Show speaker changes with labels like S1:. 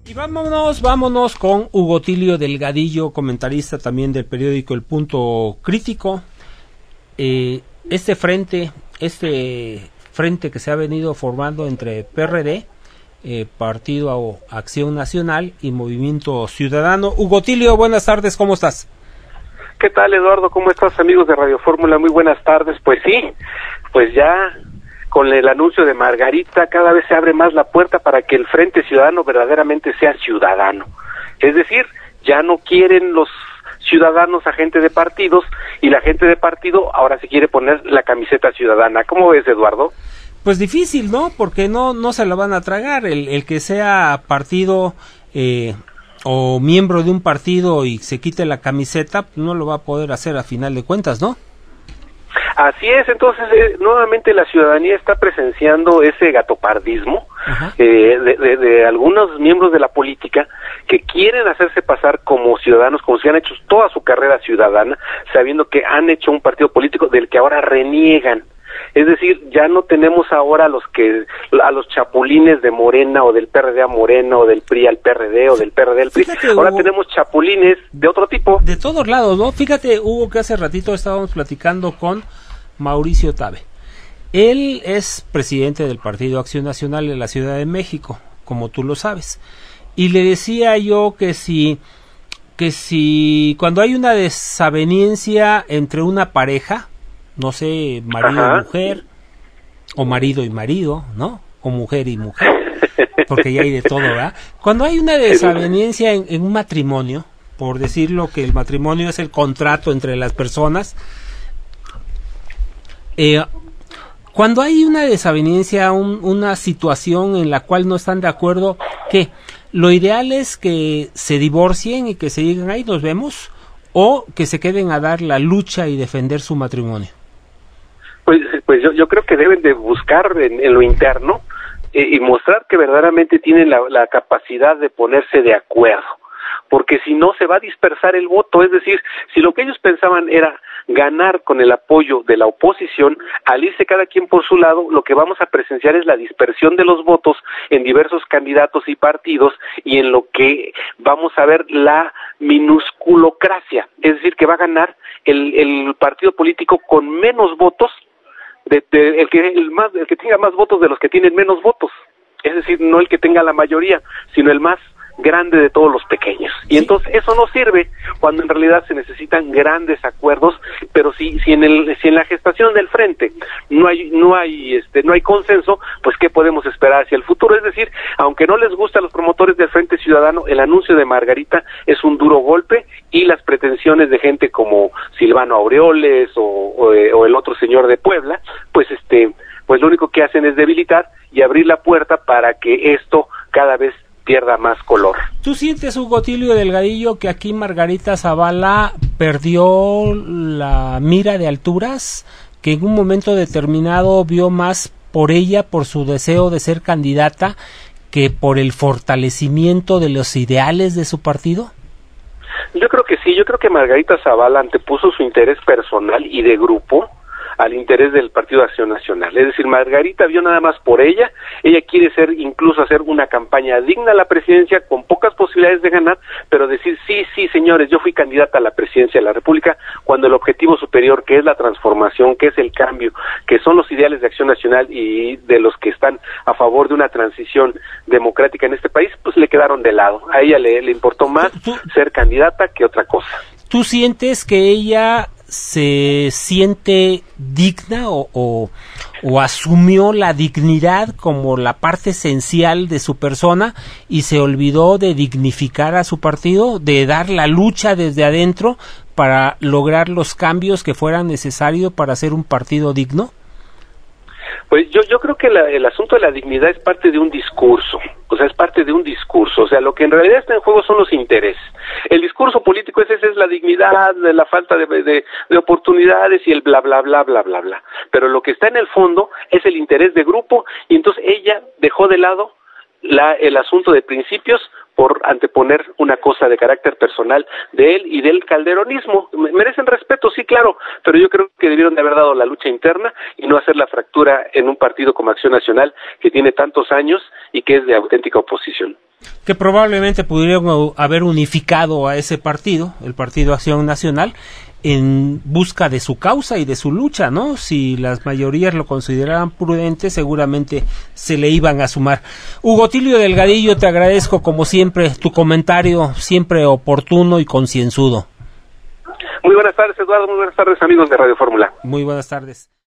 S1: Y vámonos con Hugo Tilio Delgadillo, comentarista también del periódico El Punto Crítico. Este frente que se ha venido formando entre PRD, Partido Acción Nacional y Movimiento Ciudadano. Hugo Tilio, buenas tardes, ¿cómo estás?
S2: ¿Qué tal, Eduardo? ¿Cómo estás, amigos de Radio Fórmula? Muy buenas tardes. Pues sí, pues ya con el anuncio de Margarita cada vez se abre más la puerta para que el Frente Ciudadano verdaderamente sea ciudadano. Es decir, ya no quieren los ciudadanos a gente de partidos, y la gente de partido ahora se quiere poner la camiseta ciudadana. ¿Cómo ves, Eduardo?
S1: Pues difícil, ¿no? Porque no se la van a tragar. El que sea partido o miembro de un partido y se quite la camiseta, pues no lo va a poder hacer a final de cuentas, ¿no?
S2: Así es. Entonces nuevamente la ciudadanía está presenciando ese gatopardismo de algunos miembros de la política que quieren hacerse pasar como ciudadanos, como si han hecho toda su carrera ciudadana, sabiendo que han hecho un partido político del que ahora reniegan. Es decir, ya no tenemos ahora a los chapulines de Morena, o del PRD a Morena, o del PRI al PRD, o del PRD al PRI. Fíjate, ahora Hugo, tenemos chapulines de otro tipo.
S1: De todos lados, ¿no? Fíjate, Hugo, que hace ratito estábamos platicando con Mauricio Tabe. Él es presidente del Partido Acción Nacional de la Ciudad de México, como tú lo sabes. Y le decía yo que si cuando hay una desaveniencia entre una pareja, no sé, marido y mujer, o marido y marido, ¿no? O mujer y mujer, porque ya hay de todo, ¿verdad? Cuando hay una desaveniencia en un matrimonio, por decirlo que el matrimonio es el contrato entre las personas, cuando hay una desaveniencia, una situación en la cual no están de acuerdo, ¿qué? Lo ideal es que se divorcien y que se digan, ahí nos vemos, o que se queden a dar la lucha y defender su matrimonio.
S2: Pues yo creo que deben de buscar en lo interno y mostrar que verdaderamente tienen la capacidad de ponerse de acuerdo, porque si no se va a dispersar el voto. Es decir, si lo que ellos pensaban era ganar con el apoyo de la oposición, al irse cada quien por su lado, lo que vamos a presenciar es la dispersión de los votos en diversos candidatos y partidos, y en lo que vamos a ver la minusculocracia, es decir, que va a ganar el partido político con menos votos, el que tenga más votos de los que tienen menos votos. Es decir, no el que tenga la mayoría, sino el más grande de todos los pequeños. Y entonces eso no sirve cuando en realidad se necesitan grandes acuerdos. Pero si en la gestación del frente no hay consenso, pues ¿qué podemos esperar hacia el futuro? Es decir, aunque no les gusta a los promotores del Frente Ciudadano, el anuncio de Margarita es un duro golpe, y las pretensiones de gente como Silvano Aureoles o el otro señor de Puebla, pues lo único que hacen es debilitar y abrir la puerta para que esto cada vez pierda más color.
S1: ¿Tú sientes, Hugo Tilio Delgadillo, que aquí Margarita Zavala perdió la mira de alturas, que en un momento determinado vio más por ella, por su deseo de ser candidata, que por el fortalecimiento de los ideales de su partido?
S2: Yo creo que sí. Yo creo que Margarita Zavala antepuso su interés personal y de grupo al interés del Partido de Acción Nacional. Es decir, Margarita vio nada más por ella quiere incluso hacer una campaña digna a la presidencia, con pocas posibilidades de ganar, pero decir, sí, señores, yo fui candidata a la presidencia de la República, cuando el objetivo superior, que es la transformación, que es el cambio, que son los ideales de Acción Nacional y de los que están a favor de una transición democrática en este país, pues le quedaron de lado. A ella le importó más ser candidata que otra cosa.
S1: ¿Tú sientes que ella se siente digna o asumió la dignidad como la parte esencial de su persona y se olvidó de dignificar a su partido, de dar la lucha desde adentro para lograr los cambios que fueran necesarios para hacer un partido digno?
S2: Pues yo creo que el asunto de la dignidad es parte de un discurso, es parte de un discurso, lo que en realidad está en juego son los intereses. El discurso político es la dignidad, la falta de oportunidades y el bla bla bla bla bla bla, pero lo que está en el fondo es el interés de grupo, y entonces ella dejó de lado el asunto de principios por anteponer una cosa de carácter personal de él y del calderonismo. Merecen respeto, sí, claro, pero yo creo que debieron de haber dado la lucha interna y no hacer la fractura en un partido como Acción Nacional, que tiene tantos años y que es de auténtica oposición.
S1: Que probablemente pudieran haber unificado a ese partido, el Partido Acción Nacional, en busca de su causa y de su lucha, ¿no? Si las mayorías lo consideraban prudente, seguramente se le iban a sumar. Hugo Tilio Delgadillo, te agradezco como siempre tu comentario, siempre oportuno y concienzudo.
S2: Muy buenas tardes, Eduardo, muy buenas tardes, amigos de Radio Fórmula.
S1: Muy buenas tardes.